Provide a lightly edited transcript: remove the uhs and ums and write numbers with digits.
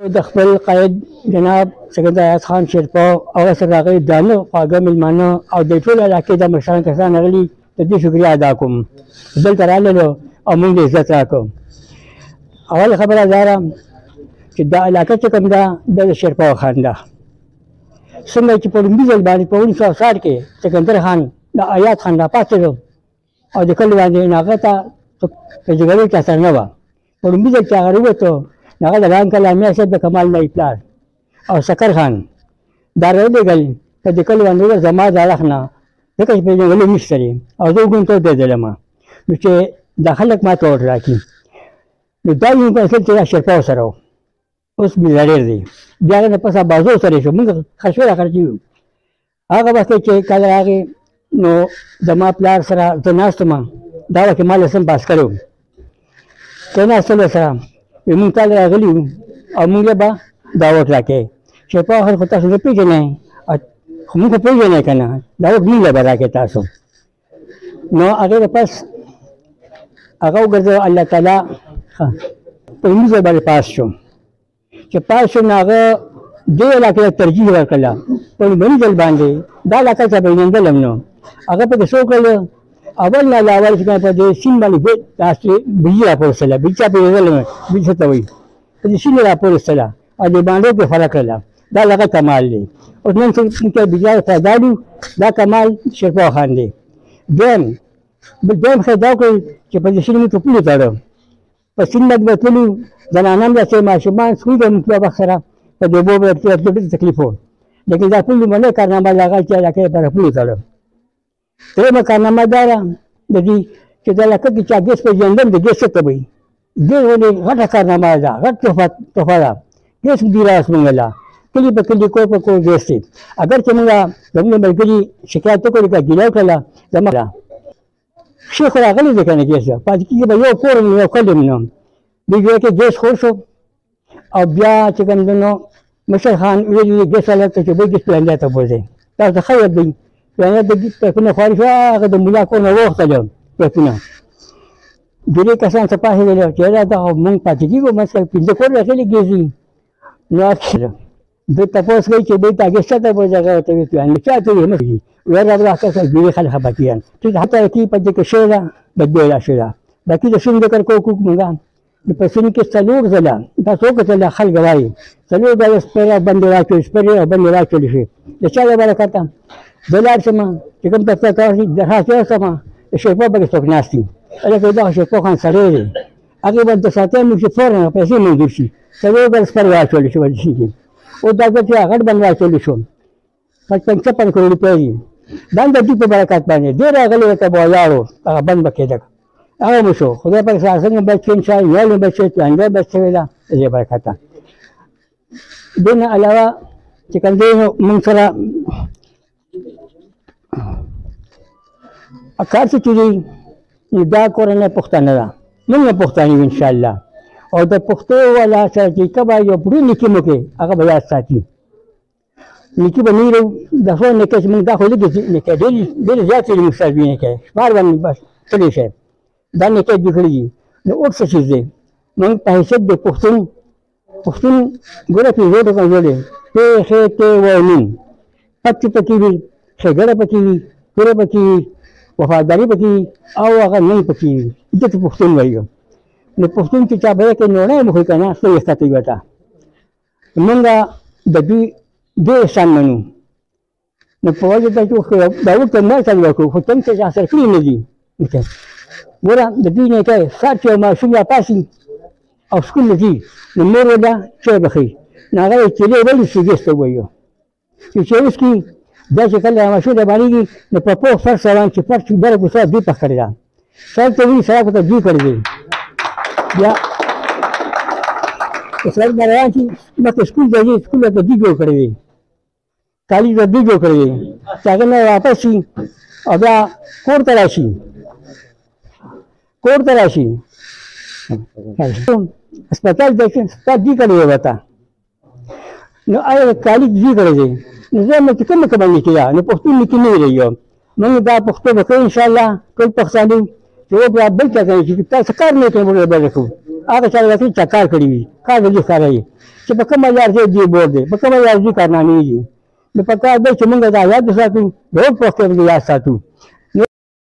د خپل قائد جناب سید ایاز خان شیرپا هغه سره راغلي درانه خواږه مېلمانه او د ټول علاقې د مشران کسان راغلي د دې شکریه ادا کوم دلته راغللو او موږ ته عزت راکړو. اول خبره دا ده چې دا علاقه چې کوم ده د شیرپا خان ده. څنګه چې په لومړي ځل باندې په 1960 کې سکندر خان د ایاز خان راپاڅېدو او د کلي باندې هغه ته په جګړې کې اثر نه وه. په لومړي ځل چې هغه راووتو هغه د رام کلامي صاحب د کمال نایب پلار او سکر خان دا راولېږل په دې کلي باندې زما د اړخ نه ځکه چې پېژندګلوي نشته دی او زه وګورم ته ودرېدلم نو چې دا خلک ما ته ووټ راکړي. نو دا یو کنسل چې دا شیرپا سره و اوس میلیارډر دی. بیا هغه نه پس بازو سره شو موږ خرچوی راخرچي یو. هغه وخت چې کله راغی نو زما پلار سره زه ناست وم دا وخت ما لسم پاس کړی و کېناستلو سره موږ کله راغلي وو او موږ به دا ووټ راکړی. شیرپا خان خو تاسو نه پېژنئ خو موږ خو پېژنئ که نه دا ووټ موږ له به راکړئ تاسو. نو هغې نه پس هغه وګرځېد الله تعالی په لومړي ځل باندې پاس شو. چې پاس شو نو هغه دې علاقې ته ترجیح ورکړله په لومړي ځل باندې دا علاقه چې پېژندلم نو هغه پکې څه وکړل اول نه اول چې په دې سیند باندې بجلي راپورستله بجلي چا پېژندلم بجلي څه ته وایي په دې سیند راپورستله او د باندې پرې فرق کړله دا هغه کمال دی. اوس نن چې بجلي فداډو دا کمال شیرپا خان دی. دویم ښه دا وکړئ چې په دې سیند موږ پولې تړو په سیند باندې به تللو زنانه هم داسې ماشومان سکول ته موږ وخت سره په دې اوبو به ډېر تکلیف و لیکن دا ټول لومړنۍ کارنامه د هغه چې علاقې لپاره پولې تړو. درېیمه کارنامه دا ده د دې چې د علاقه کې چا ګیس پېژندل د ګیس څه ته وایي. ګیس ولې غټه کارنامه ده غټ تحفه ده. ګیس دې راس منګله کلي په کلي کور په کور ګیس دی. اگر چې موږ زموږ ملګري شکایت وکړو که ګیله وکړله زما ښې خو راغلی دی که نه ګیس پاتې کېږي به یو کور یو کلي نو دې ځای کې ګیس خور شو او بیا چې کوم دی نو مشر خان ویلي ګیس والا ته چې بل ګیس پلانجا ته بوځئ تاسو ته ښه یاد دی پلانجا د ګیس پیپونه خواري شو هغه د ملا کور نه وغوښتل پیپونه ډېرې کسان څه پاڅېدل چې یاره دا مونږ پاتې کېږو منځ کې پنځه کور راغلي ګیس دي نو دوی تپوس کوي چې دوی ته ګیس چا ته بوځي هغه ورته وایي پلان چا ته وایي مه ویل راغله کسان ډېرې خلک خفه کېږي ټیک حتی کې په دې کې شوې ده بدبویه لا شوې ده باقي د سیند ذکر کوو مونږ په سیند کې څلور ځله دا څو کتله خلک وایي څلور ځله سپرې باندې واچول سپرې باندې واچول شي د چا له برکته زه لاړ شم چې کوم دفتر ته ورشي درخواست وویستم د شیرپا پکې څوک ناست دي هلکه دا شیرپا خان سړی دی هغې به د ساتنې موږ چې فوراً پیسې منظور شي څلور ځله سپرې واچولی شي ورشي کې اوس دا ځل چې غټ باندې واچولی شو 55 کروڑ روپۍ دي دا هم د دوی په برکت باندې ډېر راغلي ورته به ولاړو هغه بند به کېده هغه مو شو خدای پاک سره څنګه بچ شو انشاءالله نیالې بچ شوی پلانجه بچ شوې ده د دې برکته. دې نه علاوه چې کوم دی نو موږ سره کار څه چې دی نو دا کورنۍ پښتانه ده موږ هم پښتانه یو انشاءالله او د پښتو والا سره چې کبه یو پوره نیکي مو کې هغه به یاد ساتي نیکي به نه وي د څو نیکۍ چې موږ دا خو لږې نیکۍ ډېرې زیاتې دي موږ سره دوې نیکۍ شمار باندې بس تللی شی دا نیکۍ دې کړي دي نو اوس څه چیز دی موږ په حیثیت د پښتون ګوره پنځه ټکه جوړې پ خ ت و ن پکې پکې وي ښېګړه پکې وي توره پکې وي وفاداري پکې وي او هغه نوم پکې وي دې ته پښتون وایو. نو پښتون چې چا به کې نوړی مو کوي که نه څه یې ښکته وي ورته موږ د دوی ډېر احسان منو نو په وجه دا چې دا ورته نه څنګه وکړو خو څنګه چې حاصل کړي نه دي ګوره د دوی نیکۍ سهار چې یو ماشوم راپاڅي او سکول ته ځي نو مور ورته چای بښي نو هغه یې چیلې ولې چې ګیس ته ووایو چې چای وڅکي دا چې کله ماشوم راباندېږي نو په پوخ فرش روان چې فرش بله کوڅه دوی پخ کړې ده سړک ته وي سړک ورته دوی کړی دی بیا سړک نه روان شي مخکې سکول ته ځي سکول ورته دوی جوړ کړی دی کالج ورته دوی جوړ کړی دی چې هغه نه واپس شي او بیا کور ته راشي هسپتال دوی کړی دی ورته نو آیا کالج دوی کړی دی نو زه مې چې کومه کومه نیکي ده نو پښتون نیکي نه ویلی یم موږ دا پښتو به کوو انشاءالله ټول پښتانه چې و بیا بل چا کوي چې تاسو کار نه کوئ موږ به کوو هغه چا چې چا کار کړی وي کار به دې ښکاره وي si pagkamayar siya di borde, pagkamayar di karena ni. Napagka ada cuma nggak tahu ada satu, dua poster dia satu.